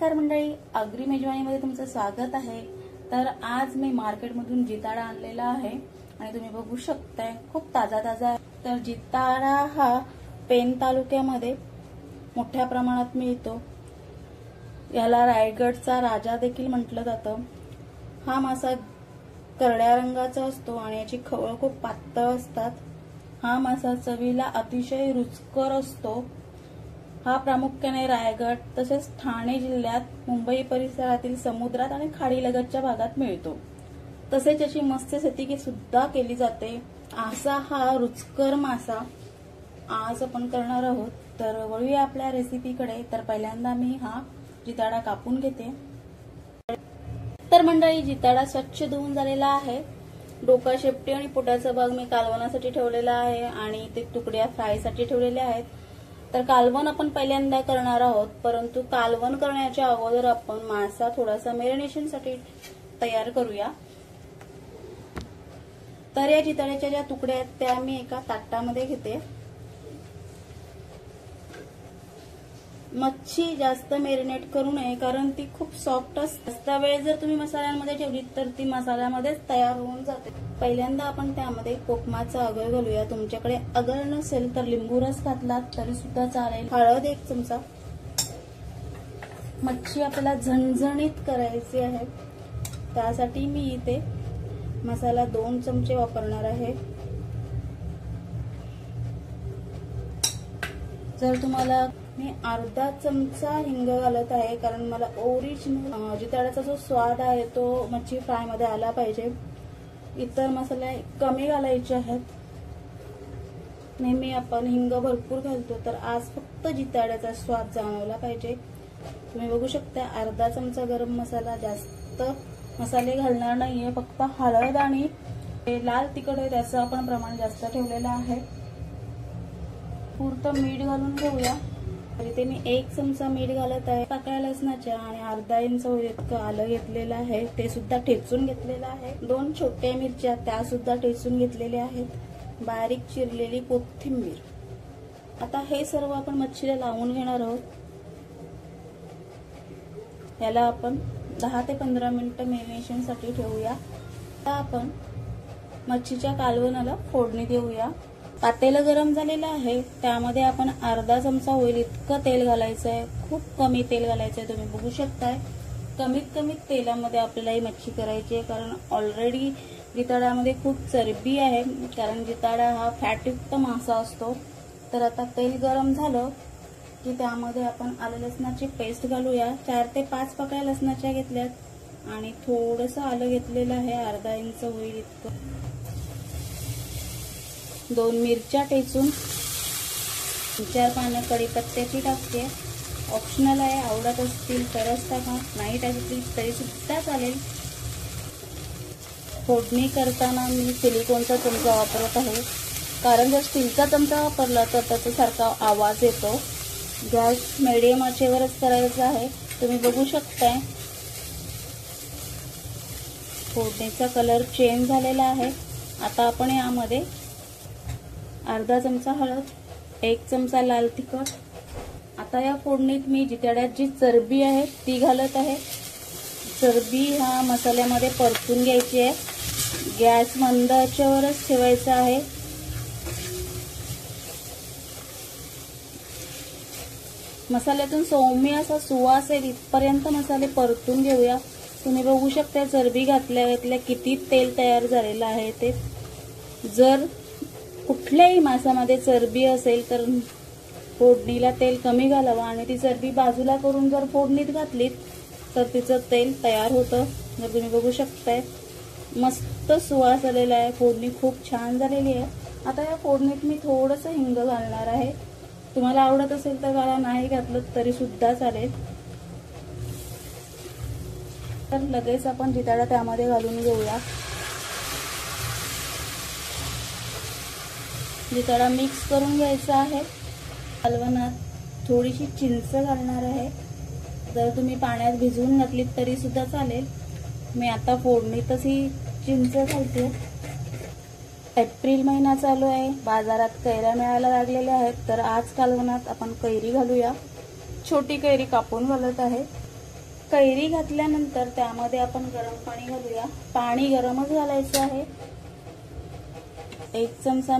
नमस्कार मंडळी, आगरी मेजवानीमध्ये तुमचं स्वागत आहे। तर आज मी मार्केटमधून जिताडा आणलेला आहे आणि तुम्ही बघू शकताय खूप ताजा आहे। तर जिताडा हा पेन तालुक्यामध्ये मोठ्या प्रमाणात मिळतो। याला रायगडचा राजा देखील म्हटलं जातं। हा मासा करड्या रंगाचा असतो आणि याची खवळ खूप पातळ असतात। हा मासा चवीला अतिशय रुचकर असतो। हा प्रामुख्याने रायगड तसेच ठाणे जिल्ह्यात मुंबई परिसरातील समुद्रात आणि खाडीलगतच्या भागात मिळतो। तसेच याची मत्स्यशेती सुद्धा केली जाते। असा हा रुचकर मासा आज आपण करणार आहोत। तर वळूया आपल्या रेसिपीकडे। तर पहिल्यांदा मी हा जिताडा कापून घेते। तर मंडळी, जिताडा स्वच्छ धुवून झालेला आहे। डोका, शेपटी आणि पोटाचा भाग मी कालवणासाठी ठेवलेला आहे आणि ते तुकड्या फ्रायसाठी ठेवलेल्या आहेत। तर कालवण आपण पहिल्यांदा करणार आहोत, परंतु कालवण करण्याच्या अगोदर आपण मासा थोडासा मॅरिनेशनसाठी तयार करूया। तर या जिताड्याच्या ज्या तुकड्या आहेत त्या मी एका ताटामध्ये घेते। मच्छी जास्त मॅरिनेट करू नये, कारण ती खूप सॉफ्ट असते। जास्त वेळ जर तुम्ही मसाल्यांमध्ये ठेवली तर ती मसाल्यामध्येच तयार होऊन जाते। पहिल्यांदा आपण त्यामध्ये कोकमाचा अगर घालूया। तुमच्याकडे अगर नसेल तर लिंबू रस घातला तरी सुद्धा चालेल। हळद 1 चमचा। मच्छी आपल्याला झणझणीत करायची आहे, त्यासाठी मी इथे मसाला 2 चमचे वापरणार आहे। जर तुम्हाला मी अर्धा चमचा हिंग घालत आहे, कारण मला ओरिजिनल जिताड्याचा जो स्वाद आहे तो मच्छी फ्राय मध्ये आला पाहिजे। इतर मसाले कमी घालायचे आहेत। नेहमी आपण हिंग भरपूर घालतो, तर आज फक्त जिताड्याचा स्वाद जाणवला पाहिजे। तुम्ही बघू शकता अर्धा चमचा गरम मसाला, जास्त मसाले घालणार नाहीये, फक्त हळद आणि लाल तिखट आहे त्याचं आपण प्रमाण जास्त ठेवलेलं आहे। पुरतं मीठ घालून घेऊया। तर इथे मी 1 चमचा मीठ घालत आहे। पाकळ्या लसणाच्या आणि अर्धा इंच इतकं आलं घेतलेलं आहे, ते सुद्धा ठेचून घेतलेलं आहे। 2 छोट्या मिरच्या त्या सुद्धा ठेचून घेतलेल्या आहेत। बारीक चिरलेली कोथिंबीर। आता हे सर्व आपण मच्छीला लावून घेणार आहोत। याला आपण 10 ते 15 मिनिटं मॅरिनेशनसाठी ठेवूया। आता आपण मच्छीच्या कालवणाला फोडणी देऊया। पातेलं गरम झालेलं आहे, त्यामध्ये आपण अर्धा चमचा होईल इतकं तेल घालायचं आहे। खूप कमी तेल घालायचं आहे, तुम्ही बघू शकताय। कमीत तेलामध्ये आपल्याला ही मच्छी करायची आहे, कारण ऑलरेडी जिताड्यामध्ये खूप चरबी आहे, कारण जिताडा हा फॅटयुक्त मासा असतो। तर आता तेल गरम झालं की त्यामध्ये आपण आलं लसणाची पेस्ट घालूया। 4 ते 5 पाकळ्या लसणाच्या घेतल्यात आणि थोडंसं आलं घेतलेलं आहे, अर्धा इंच होईल इतकं। 2 मिरच्या ठेचून, 4 पानं कढीपत्त्याची टाकते। ऑप्शनल आहे, आवडत असतील तरच टाका, नाही टाकली तरी सुद्धा चालेल। फोडणी करताना मी सिलिकॉनचा चमचा वापरत आहे, कारण जर स्टीलचा चमचा वापरला तर त्याचा सारखा आवाज येतो। गॅस मीडियम आचेवरच करायचा आहे। तुम्ही बघू शकताय फोडणीचा कलर चेंज झालेला आहे। आता आपण यामध्ये अर्धा चमचा हळद, 1 चमचा लाल तिखट। आता या फोडणीत मी जिताड्यात जी चरबी आहे ती घालत आहे। चरबी हा मसाल्यामध्ये परतून घ्यायची आहे। गॅस मंद आचेवरच ठेवायचा आहे। मसाल्यातून सौम्य असा सुवास येईल इथपर्यंत मसाले परतून घेऊया। तुम्ही बघू शकता चरबी घातल्या किती तेल तयार झालेलं आहे ते। जर कुठल्याही माशामध्ये चरबी असेल तर फोडणीला तेल कमी घालावं आणि ती चरबी बाजूला करून जर फोडणीत घातलीत तर तिचं तेल तयार होतं। जर तुम्ही बघू शकताय मस्त सुवास आलेला आहे, फोडणी खूप छान झालेली आहे। आता या फोडणीत मी थोडंसं हिंग घालणार आहे। तुम्हाला आवडत असेल तर घाला, नाही घातलं तरी सुद्धा चालेल। तर लगेच आपण जिताडा त्यामध्ये घालून घेऊया। जिताडा मिक्स करून घ्यायचा आहे। कालवणात थोडीशी चिंच घालणार आहे। जर तुम्ही पाण्यात भिजवून घातलीत तरी सुद्धा चालेल, मी आता फोडणीतच ही चिंच घालते। एप्रिल महिना चालू आहे, बाजारात कैऱ्या मिळायला लागलेल्या आहेत, तर आज कालवणात आपण कैरी घालूया। छोटी कैरी कापून घालत आहे। कैरी घातल्यानंतर त्यामध्ये आपण गरम पाणी घालूया। पाणी गरमच घालायचं आहे। 1 चमचा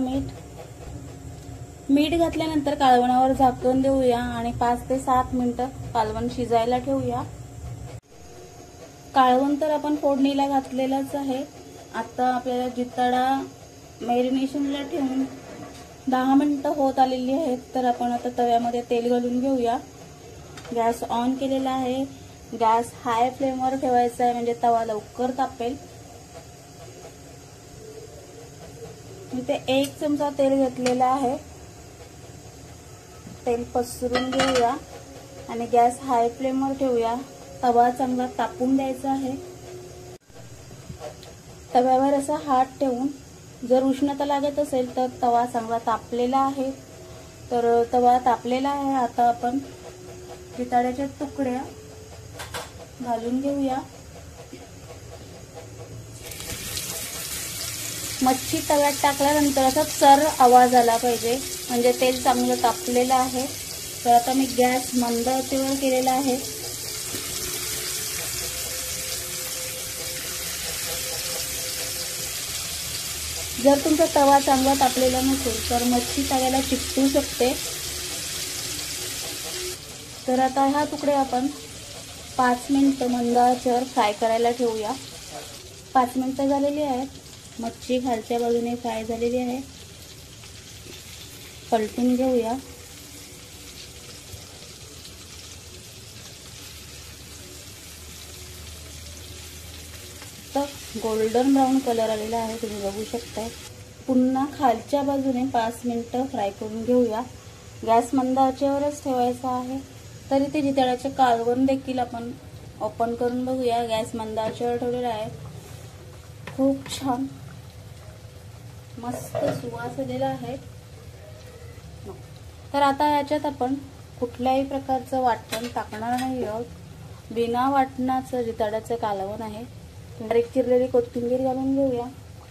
मीठ घातल्यानंतर कालवणावर झाकण देऊया आणि 5 ते 7 मिनिटं कालवण शिजायला ठेवूया। कालवण तर आपण फोडणीला घातलेलंच आहे। आता आपल्याला जिताडा मॅरिनेशनला ठेवून 10 मिनिटं होत आलेली आहेत। तर आपण आता तव्यामध्ये तेल घालून घेऊया। गॅस ऑन केलेला आहे। गॅस हाय फ्लेमवर ठेवायचा आहे म्हणजे तवा लवकर तापेल। इथे 1 चमचा तेल घेतलेला आहे। तेल पसरून घेऊया आणि गॅस हाय फ्लेमवर ठेवूया। तवा चांगला तापून द्यायचा आहे। तव्यावर असा हात ठेवून जर उष्णता लागत असेल तर तवा चांगला तापलेला आहे। तर तवा तापलेला आहे। आता आपण जिताड्याच्या तुकड्या घालून घेऊया। मच्छी तव्यात टाकल्यानंतर असा चर आवाज आला पाहिजे म्हणजे तेल चांगलं तापलेलं आहे। तर आता मी गॅस मंद आचेवर केलेला आहे। जर तुमचा तवा चांगला तापलेला नसेल तर मच्छी तव्याला चिकटू शकते। तर आता ह्या तुकडे आपण 5 मिनिटं मंद आचेवर फ्राय करायला ठेवूया। 5 मिनिटं झालेली आहेत। मच्छी खालच्या बाजूने फ्राय झालेली आहे। पलटून घेऊया। तर गोल्डन ब्राऊन कलर आलेला आहे, तुम्ही बघू शकताय। पुन्हा खालच्या बाजूने 5 मिनिटं फ्राय करून घेऊया। गॅस मंद आचेवरच ठेवायचा आहे। तर इथे जिताड्याचे कालवण देखील आपण ओपन करून बघूया। गॅस मंद आचेवर ठेवलेला आहे। खूप छान मस्त सुवास आलेला आहे। तर आता याच्यात आपण कुठल्याही प्रकारचं वाटण टाकणार नाही आहोत। बिना वाटणाचं जिताड्याचं कालवण आहे। बारीक चिरलेली कोथिंबीर घालून घेऊया।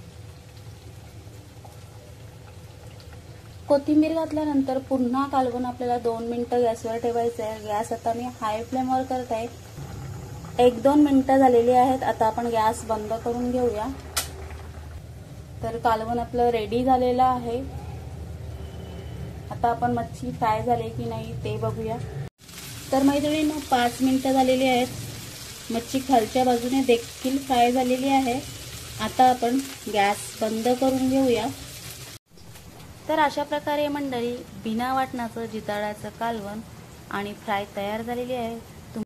कोथिंबीर घातल्यानंतर पुन्हा कालवण आपल्याला 2 मिनिटं गॅसवर ठेवायचं आहे। गॅस आता मी हाय फ्लेमवर करत आहे। 1-2 मिनिटं झालेली आहेत। आता आपण गॅस बंद करून घेऊया। तर कालवण आपलं रेडी झालेलं आहे। आता आपण मच्छी फ्राय झाली की नाही ते बघूया। तर मैत्रिणींनो 5 मिनिटं झालेली आहेत। मच्छी खालच्या बाजूने देखील फ्राय झालेली आहे। आता आपण गॅस बंद करून घेऊया। तर अशा प्रकारे मंडळी बिना वाटणाचं जिताड्याचं कालवण आणि फ्राय तयार झालेली आहे।